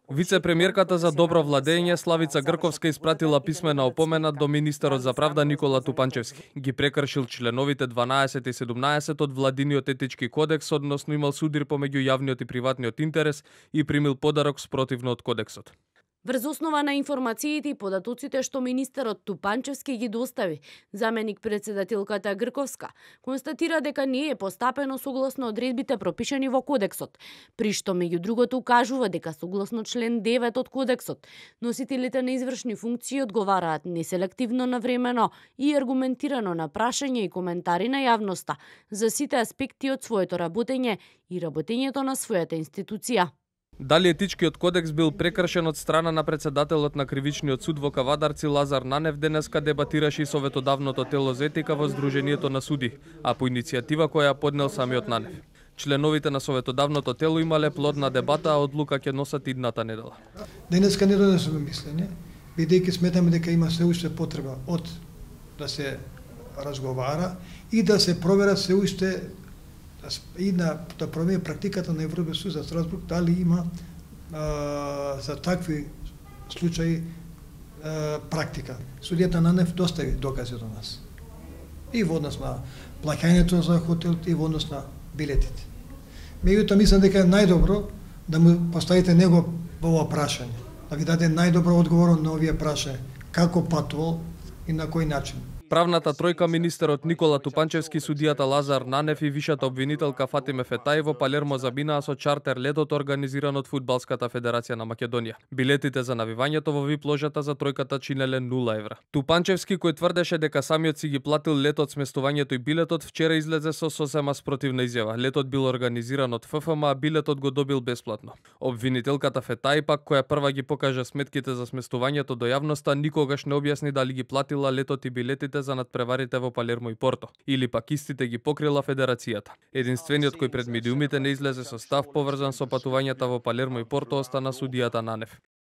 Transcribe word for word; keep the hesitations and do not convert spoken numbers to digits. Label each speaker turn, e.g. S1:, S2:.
S1: Вице-премиерката за добро владење Славица Грковска испратила писмена опомена до министерот за правда Никола Тупанчевски. Ги прекршил членовите дванаесет и седумнаесет од владиниот етички кодекс, односно имал судир помеѓу јавниот и приватниот интерес и примил подарок спротивно од кодексот.
S2: Врз основа на информациите и податоците што министерот Тупанчевски ги достави, заменик председателката Грковска констатира дека не е постапено согласно одредбите пропишани во кодексот, при што меѓу другото укажува дека согласно член девет од кодексот, носителите на извршни функции одговараат неселективно, навремено и аргументирано на прашања и коментари на јавноста за сите аспекти од своето работење и работењето на својата институција.
S1: Дали етичкиот кодекс бил прекршен од страна на председателот на Кривичниот суд во Кавадарци Лазар Нанев денеска дебатираше и советодавното тело за етика во Сдруженијето на суди, а по иницијатива која поднел самиот Нанев. Членовите на советодавното тело имале плодна дебата, а одлука ќе носат идната недела.
S3: Денеска не донесуваме мислење, бидејќи сметаме дека има се уште потреба од да се разговара и да се проверат се уште и на да промени практиката на Европскиот суд за Страсбург, дали има а, за такви случаи а, практика. Судијата Нанев достави докази до нас. И во однос на плаќањето за хотелот и во однос на билетите. Меѓутоа мислам дека е најдобро да му поставите него во ова прашање, да ви даде најдобро одговор на овие прашања, како патувал и на кој начин.
S1: Правната тројка, министерот Никола Тупанчевски, судијата Лазар Нанев и вишата обвинителка Фатиме Фетај во Палермо забинаа со чартер летот организиран од Фудбалската федерација на Македонија. Билетите за навивањето во вип ложата за тројката чинеле нула евра. Тупанчевски, кој тврдеше дека самиот си ги платил летот, сместувањето и билетот, вчера излезе со сосема спротивна изјава. Летот бил организиран од Ф Ф М, а билетот го добил бесплатно. Обвинителката Фетај пак, која прва ги покажа сметките за сместувањето до јавноста, никогаш не објасни дали ги платила летот и билетите за надпреварите во Палермо и Порто, или пак истите ги покрила федерацијата. Единствениот кој пред медиумите не излезе со став поврзан со патувањата во Палермо и Порто остана судијата Нанев.